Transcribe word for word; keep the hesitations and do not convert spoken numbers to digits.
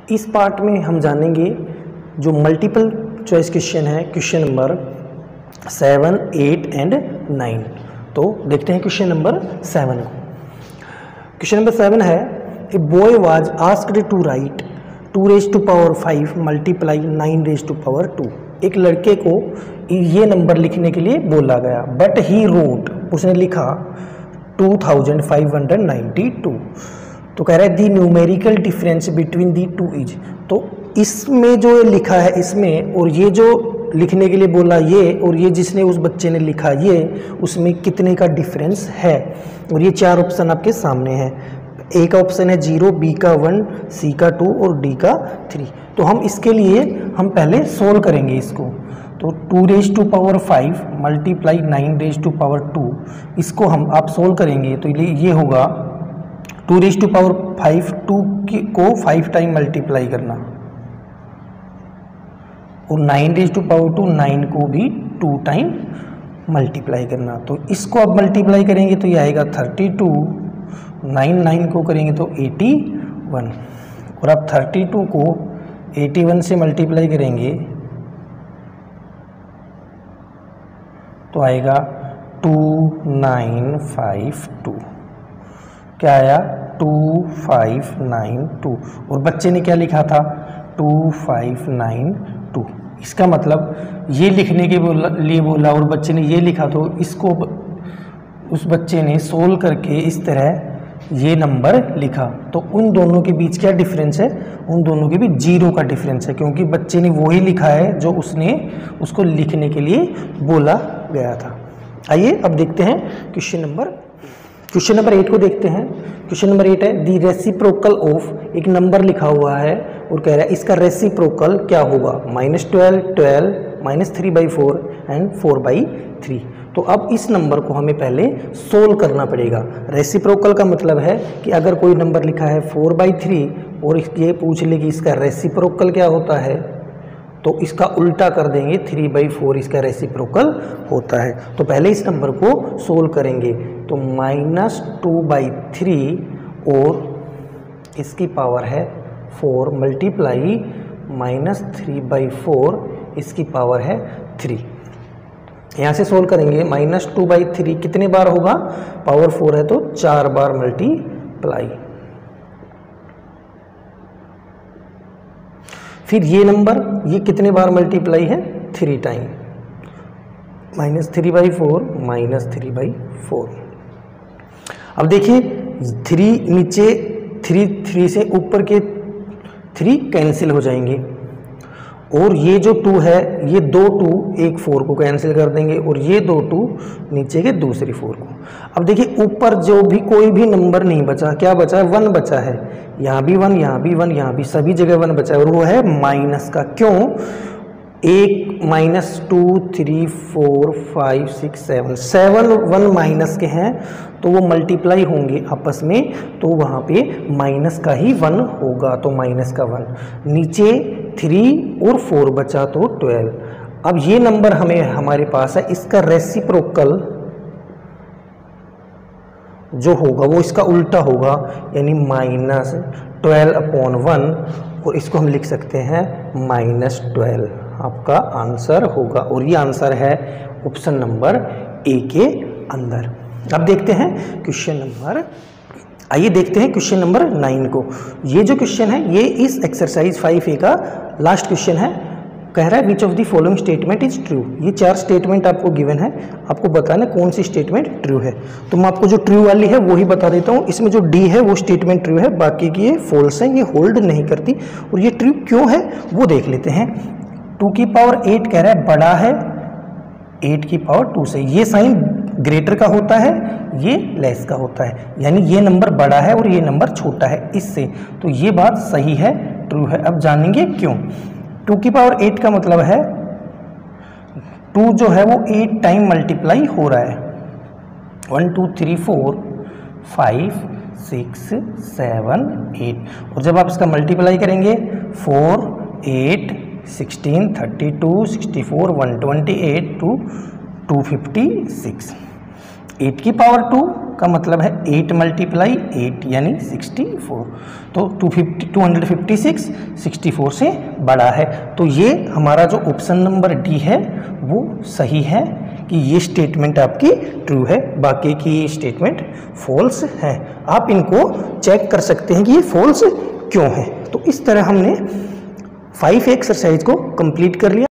इस पार्ट में हम जानेंगे जो मल्टीपल चॉइस क्वेश्चन है, question number seven, eight and nine. तो देखते हैं क्वेश्चन नंबर सेवन को। क्वेश्चन नंबर सेवन है, a boy was asked to write two raise to power five multiply nine raise to power two. एक लड़के को ये नंबर लिखने के लिए बोला गया, बट ही रोट, उसने लिखा two thousand five hundred ninety two. तो कह रहा है the numerical difference between the two is. तो इसमें जो लिखा है इसमें और ये जो लिखने के लिए बोला ये और ये जिसने उस बच्चे ने लिखा ये, उसमें कितने का डिफरेंस है। और ये चार ऑप्शन आपके सामने हैं। ए का ऑप्शन है जीरो, बी का वन, सी का टू और डी का थ्री। तो हम इसके लिए हम पहले सोल्व करेंगे इसको। तो two raise to power five multiply nine raise to power two, इसको हम आप सोल्व करेंगे तो ये होगा two raise to power five, two को फाइव टाइम मल्टीप्लाई करना और nine raise to power two, nine को भी टू टाइम मल्टीप्लाई करना। तो इसको अब मल्टीप्लाई करेंगे तो ये आएगा थर्टी टू, नाइन नाइन को करेंगे तो एटी वन, और अब थर्टी टू को एटी वन से मल्टीप्लाई करेंगे तो आएगा टू नाइन फाइव टू। क्या आया? Two five nine two. और बच्चे ने क्या लिखा था? Two five nine two. इसका मतलब ये लिखने के बोला, लिए बोला और बच्चे ने ये लिखा, तो इसको उस बच्चे ने सोल्व करके इस तरह ये नंबर लिखा। तो उन दोनों के बीच क्या डिफरेंस है? उन दोनों के बीच जीरो का डिफरेंस है, क्योंकि बच्चे ने वही लिखा है जो उसने उसको लिखने के लिए बोला गया था। आइए अब देखते हैं question number question number eight को देखते हैं। क्वेश्चन नंबर एट है, दी रेसिप्रोकल ऑफ, एक नंबर लिखा हुआ है और कह रहा है इसका रेसिप्रोकल क्या होगा? Minus twelve, twelve, minus three by four and four by three. तो अब इस नंबर को हमें पहले सोल्व करना पड़ेगा। रेसिप्रोकल का मतलब है कि अगर कोई नंबर लिखा है फोर बाई थ्री और ये पूछ ले कि इसका रेसिप्रोकल क्या होता है, तो इसका उल्टा कर देंगे, थ्री बाई फोर इसका रेसिप्रोकल होता है। तो पहले इस नंबर को सोल्व करेंगे। तो माइनस टू बाई थ्री और इसकी पावर है four multiply minus three by four, इसकी पावर है थ्री। यहाँ से सोल्व करेंगे, माइनस टू बाई थ्री कितने बार होगा? पावर फोर है तो चार बार मल्टीप्लाई। फिर ये नंबर ये कितने बार मल्टीप्लाई है? Three time. Minus three by four minus three by four. अब देखिए थ्री नीचे, थ्री थ्री से ऊपर के थ्री कैंसिल हो जाएंगे और ये जो टू है ये दो टू एक फोर को कैंसिल कर देंगे और ये दो टू नीचे के दूसरी फोर को। अब देखिए ऊपर जो भी कोई भी नंबर नहीं बचा, क्या बचा है? वन बचा है। यहाँ भी वन, यहाँ भी वन, यहाँ भी, सभी जगह वन बचा है और वो है माइनस का। क्यों? एक minus two three four five six seven, seven one minus के हैं तो वो मल्टीप्लाई होंगे आपस में, तो वहाँ पे माइनस का ही वन होगा, तो माइनस का वन। नीचे थ्री और फोर बचा तो ट्वेल्व। अब ये नंबर हमें हमारे पास है, इसका रेसिप्रोकल जो होगा वो इसका उल्टा होगा, यानी माइनस ट्वेल्व अपॉन वन, और इसको हम लिख सकते हैं माइनस ट्वेल्व। आपका आंसर होगा और ये आंसर है ऑप्शन नंबर ए के अंदर। अब देखते हैं क्वेश्चन नंबर, आइए देखते हैं क्वेश्चन नंबर नाइन को। ये जो क्वेश्चन है ये इस एक्सरसाइज फाइव ए का लास्ट क्वेश्चन है। कह रहा है which of the following statement is true. ये चार स्टेटमेंट आपको गिवन है, आपको बताना कौन सी स्टेटमेंट ट्रू है। तो मैं आपको जो ट्रू वाली है वो ही बता देता हूँ। इसमें जो डी है वो स्टेटमेंट ट्रू है, बाकी की ये फॉल्स है, ये होल्ड नहीं करती। और ये ट्रू क्यों है वो देख लेते हैं। टू की पावर एट कह रहा है बड़ा है एट की पावर टू से, ये साइन ग्रेटर का होता है, ये लेस का होता है, यानी ये नंबर बड़ा है और ये नंबर छोटा है इससे। तो ये बात सही है, ट्रू है। अब जानेंगे क्यों। टू की पावर एट का मतलब है टू जो है वो एट टाइम मल्टीप्लाई हो रहा है। One two three four five six seven eight, और जब आप इसका मल्टीप्लाई करेंगे four eight sixteen thirty two sixty four one twenty eight two two fifty six, eight की पावर टू का मतलब है एट मल्टीप्लाई एट यानी सिक्सटी फोर। तो two fifty two hundred fifty six sixty four से बड़ा है। तो ये हमारा जो ऑप्शन नंबर डी है वो सही है कि ये स्टेटमेंट आपकी ट्रू है, बाकी की स्टेटमेंट फॉल्स है। आप इनको चेक कर सकते हैं कि ये फॉल्स क्यों है। तो इस तरह हमने फाइव एक्सरसाइज को कंप्लीट कर लिया।